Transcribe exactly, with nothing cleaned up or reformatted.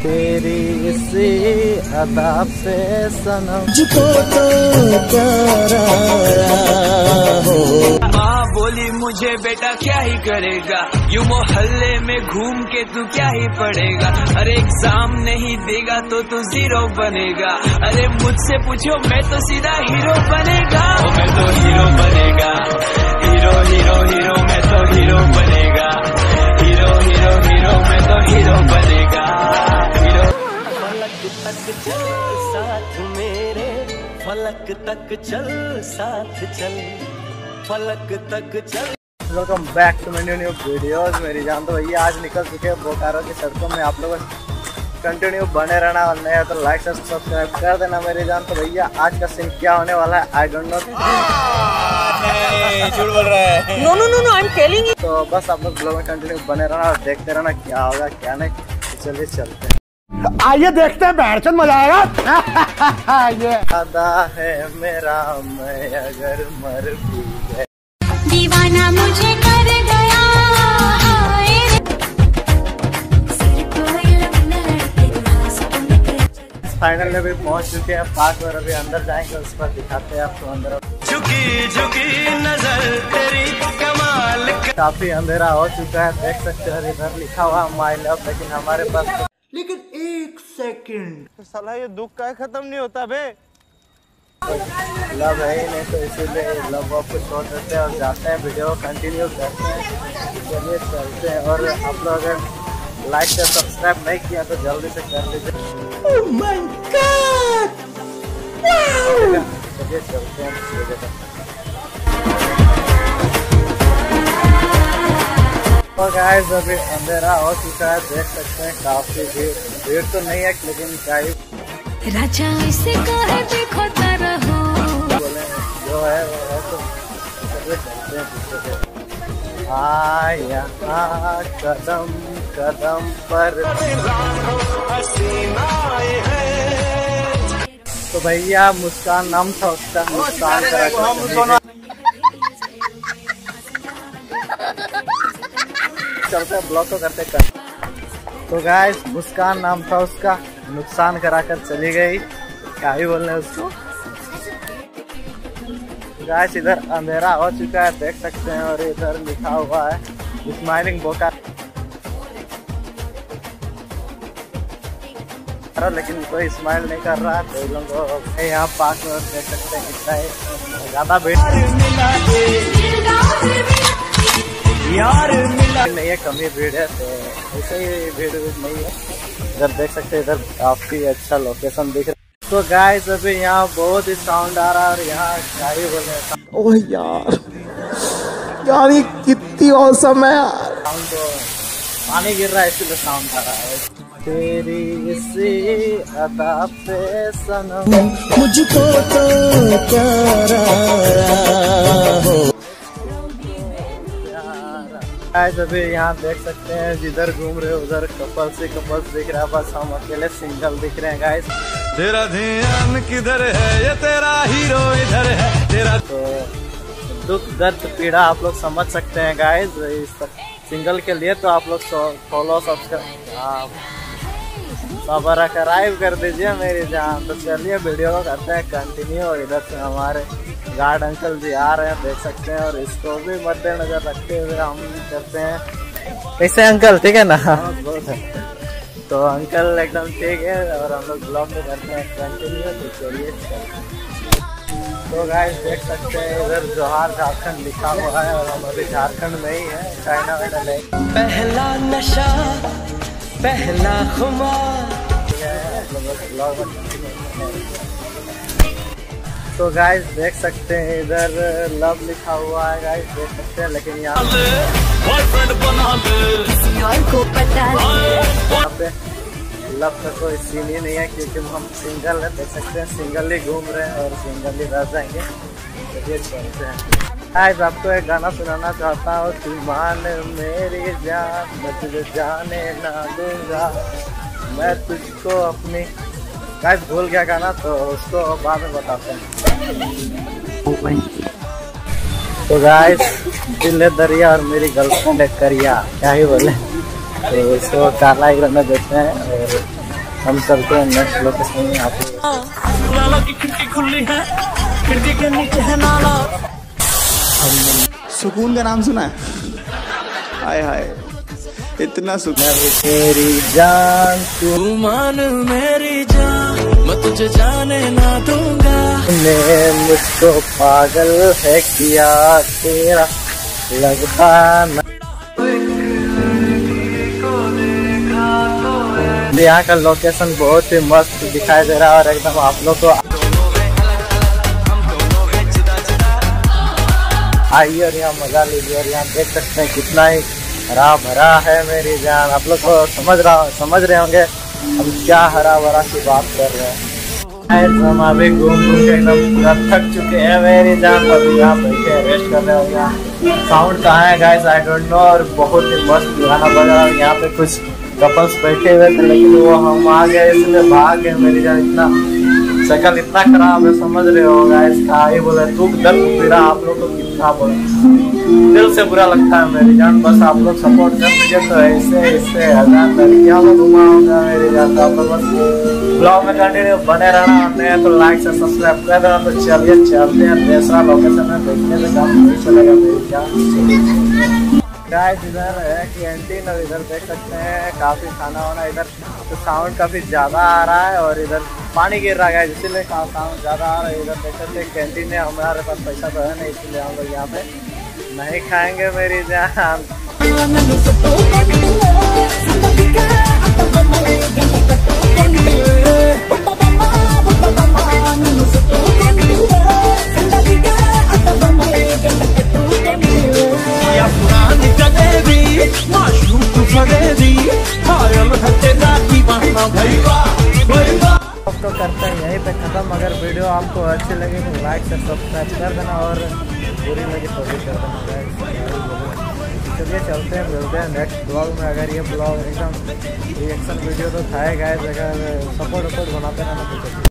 तेरी इसी अदा पे सनम मुझको तो प्यारा हो। माँ बोली मुझे बेटा क्या ही करेगा, यूं मोहल्ले में घूम के तू क्या ही पढ़ेगा। अरे एग्जाम नहीं देगा तो तू जीरो बनेगा। अरे मुझसे पूछो मैं तो सीधा हीरो बनेगा। ओ मैं तो हीरो बनेगा, हीरो हीरो हीरो मैं तो हीरो बनेगा। हीरो हीरो हीरो मैं तो हीरो बनेगा। हीरो फलक तक चल साथ मेरे, फलक तक चल साथ चल, फलक तक चल। Welcome back to my new new videos. मेरी जान तो भैया आज निकल चुके हैं बोकारो की सड़कों में। आप लोग कंटिन्यू बने रहना और नया तो लाइक से सब्सक्राइब कर देना मेरी जान। तो भैया आज का सीन क्या होने वाला है आई डोंट नो। झूठ बोल रहा है। No no no no I am telling you. तो बस आप लोग ब्लॉग में कंटिन्यू बने रहना और देखते रहना क्या होगा क्या नहीं। तो चलिए चलते हैं, आइए देखते हैं, बैठ मजा आएगा। ये अदा है मेरा मैं अगर मर भी गए। दीवाना मुझे कर गया फाइनल में भी पहुंच चुके हैं पार्क और अभी अंदर जाएंगे उस पर दिखाते हैं आपको अंदर। झुकी झुकी नजर तेरी कमाल। काफी अंधेरा हो चुका है, देख सकते हो इधर लिखा हुआ माई लव, लेकिन हमारे पास तो... लेकिन एक सेकंड साला ये दुख का खत्म नहीं होता बे। लव है ही नहीं तो इसीलिए लव को छोड़ देते हैं और जाते हैं, वीडियो कंटिन्यू करते हैं। चलिए चलते हैं। और आप लोग अगर लाइक से सब्सक्राइब नहीं किया तो जल्दी से कर लीजिए। ओह माय गॉड चलिए चलते हैं वीडियो तक। तो गाइस अभी अंधेरा हो चुका है, देख सकते हैं काफी भीड़ भीड़ तो नहीं है लेकिन क्या ही राजा इसे कहे देखता रहो। बोले जो है वो है। तो चलिए चलते हैं पीछे से। आया कदम कदम पर। तो भैया मुस्कान नाम था उसका, मुस्कान करा चलते ब्लॉग तो करते कर। तो गाइस मुस्कान नाम था उसका, नुकसान कराकर चली गई, क्या ही बोलने उसको। गाइस इधर अंधेरा हो चुका है, देख सकते हैं, और इधर लिखा हुआ है स्माइलिंग बोकारो, लेकिन कोई स्माइल नहीं कर रहा। तो लोग यहाँ पार्क में देख सकते हैं कितना ही ज्यादा भीड़ यार मिला नहीं है, कमी भीड़ है। तो ऐसे ही भीड़ नहीं है। इधर देख सकते हैं, इधर काफी अच्छा लोकेशन दिख रहा है। तो गाइस अभी यहाँ बहुत ही साउंड आ रहा है और यहाँ क्या ही बोले। ओह यार यार ये कितनी औसम है यार। साउंड तो पानी गिर रहा है इसलिए साउंड आ रहा है। तेरी इसी अदा पे सनम मुझको तो प्यारा हो। गाइस अभी यहाँ देख सकते हैं जिधर घूम रहे उधर कपल्स ही कपल्स दिख रहा है, बस हम अकेले सिंगल दिख रहे हैं गाइस। तेरा ध्यान किधर है, ये तेरा हीरो इधर है तेरा। तो दुख दर्द पीड़ा आप लोग समझ सकते हैं गाइस इस सिंगल के लिए। तो आप लोग फॉलो सब्सक्राइब सब्सक्राइब कर दीजिए मेरी जान। तो चलिए वीडियो को करते हैं कंटिन्यू। और इधर से हमारे गार्ड अंकल जी आ रहे हैं, देख सकते हैं, और इसको भी मद्देनजर रखते हुए हम करते हैं। कैसे अंकल ठीक है ना? तो अंकल एकदम ठीक है और हम लोग ब्लॉग में करते हैं कंटिन्यू। तो चलिए तो गाइस देख सकते हैं इधर जोहार झारखंड लिखा हुआ है और हम अभी झारखंड में ही है, चाइना में नहीं। पहला नशा पहला खुमार। तो गाइस देख सकते हैं इधर लव लिखा हुआ है गाइस, देख सकते हैं, लेकिन यहाँ पे लव का कोई सीन ही नहीं है क्योंकि हम सिंगल है। देख सकते हैं सिंगल ही घूम रहे हैं और सिंगल ही रह जाएंगे। चलिए चलते हैं। गाइस आपको एक गाना सुनाना चाहता हूँ, तू मान मेरी जान मैं तुझे जाने ना दूंगा, मैं तुझको अपनी। गाइस भूल गया गाना तो उसको बाद में बताते हैं। तो गाइस दिल है दरिया और मेरी गर्लफ्रेंड है करिया, क्या ही बोले। तो इसको काला ही रहने देते हैं और हम चलते हैं नेक्स्ट लोकेशन में। आप नाला की खिड़की खुली है, खिड़की के नीचे है नाला। सुकून का नाम सुना है? हाय हाय, इतना सुकून। तेरी जान तू मान मेरी जान, मैं तुझे जाने ना दूंगा। तूने मुझको पागल है किया, तेरा लगता न। यहाँ का लोकेशन बहुत ही मस्त दिखाई दे रहा है और एकदम आप लोग को आइए और यहाँ मजा लीजिए। और यहाँ देख सकते हैं कितना ही हरा भरा है मेरी जान। आप लोग को समझ रहा समझ रहे होंगे हम क्या हरा भरा की बात कर रहे हैं। हम अभी घूम घूम के एकदम पूरा थक चुके हैं मेरी जान। अभी यहाँ बैठे रेस्ट कर रहे हो। यहाँ साउंड कहाँ है गाइस आई डोंट नो। और बहुत ही मस्त गाना बज रहा है। यहाँ पे कुछ कपल्स बैठे हुए थे लेकिन वो हम आ गए इसलिए भाग गए मेरी जान। इतना शक्ल इतना खराब है, समझ रहे हो गाइस। का ही बोले दुख दर्द पीड़ा आप लोग को कितना बोले, दिल से बुरा लगता है मेरी जान। बस आप लोग सपोर्ट कर दीजिए तो ऐसे ऐसे हजार लड़कियां में घुमाऊंगा मेरी जान। तो आप लोग बस ब्लॉग में कंटिन्यू बने रहना। नहीं तो लाइक से सब्सक्राइब कर देना। तो चलिए चलते हैं दूसरा लोकेशन में। देखने से काम नहीं चलेगा मेरी जान। गाइस इधर है कैंटीन और इधर देख सकते हैं काफी खाना वाना। इधर तो साउंड काफी ज्यादा आ रहा है और इधर पानी गिर रहा है इसीलिए साउंड ज्यादा आ रहा है। इधर देख सकते हैं कैंटीन है, हमारे पास पैसा तो है नहीं इसलिए हम लोग यहाँ पे नहीं खाएंगे मेरी जान। तो करते हैं यहीं पे ख़त्म। अगर वीडियो आपको अच्छी लगी तो लाइक से सब्सक्राइब कर देना और पूरी लगी तो भी कर देना। चलिए चलते हैं, मिलते हैं नेक्स्ट ब्लॉग में। अगर ये ब्लॉग एकदम रिएक्शन वीडियो तो था गाइस, अगर सपोर्ट वपोर्ट बनाते रहना तो